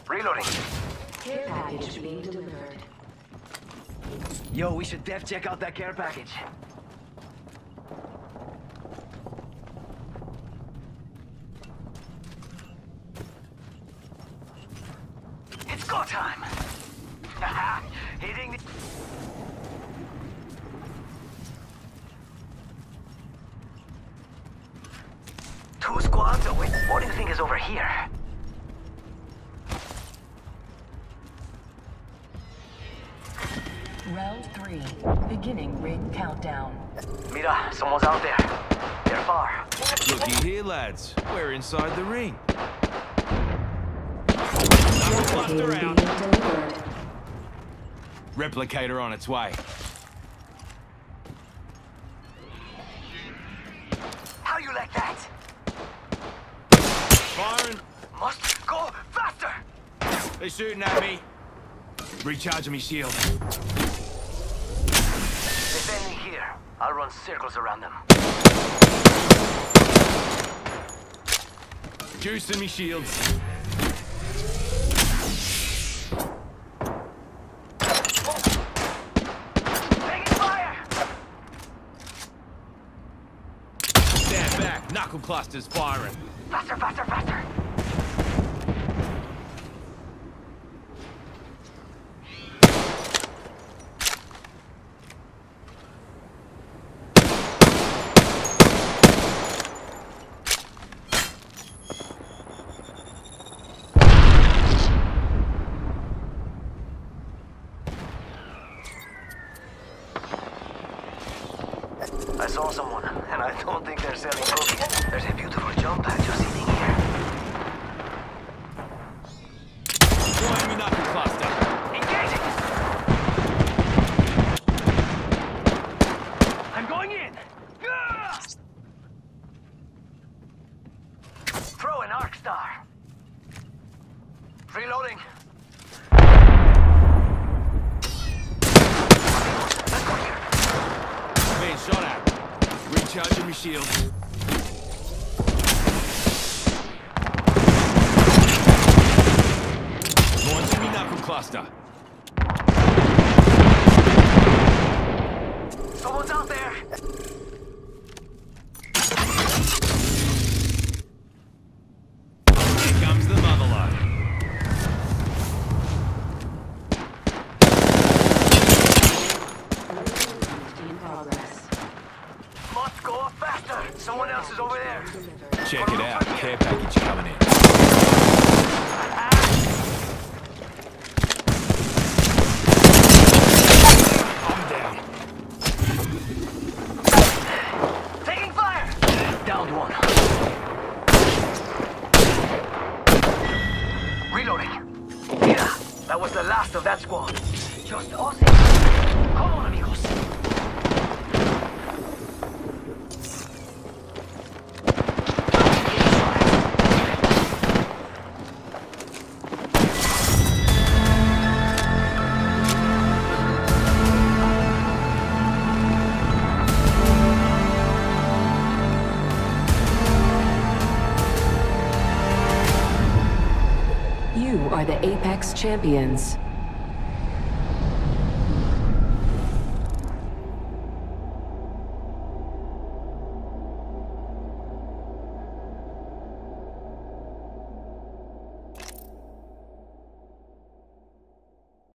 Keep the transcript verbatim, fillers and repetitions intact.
Reloading. Care package being delivered. Yo, we should def check out that care package. It's go time. Hitting the... Two squads away. What do you think is over here? Round three. Beginning ring countdown. Mira, someone's out there. They're far. Looky here, lads. We're inside the ring. Another cluster out. Replicator on its way. How you like that? Firing. Must go faster! They're shooting at me. Recharging me shield. Defending here. I'll run circles around them. Juicing me shields. Taking fire! Stand back. Knuckle clusters firing. Faster, faster, faster! I saw someone, and I don't think they're selling cookies. There's a beautiful jump pad just sitting here. Join me, knuckle cluster. Engaging! I'm going in! Gah! Throw an arc star. Reloading. Let's go here. Being shot at. Recharging me shield. Launching me knuckle cluster. Someone's out there! Here comes the motherlode. In progress. Must go faster! Someone else is over there! Check it out. Care package coming in. I'm down. Taking fire! Downed one. Reloading. Yeah, that was the last of that squad. Just us. Come on, amigos. You are the Apex champions.